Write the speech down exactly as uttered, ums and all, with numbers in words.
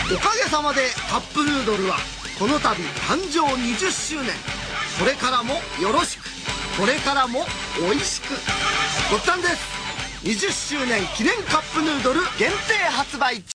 おかげさまでカップヌードルはこの度誕生にじゅっしゅうねん。これからもよろしく、これからもおいしく。ごったんです。にじゅっしゅうねん記念カップヌードル限定発売中。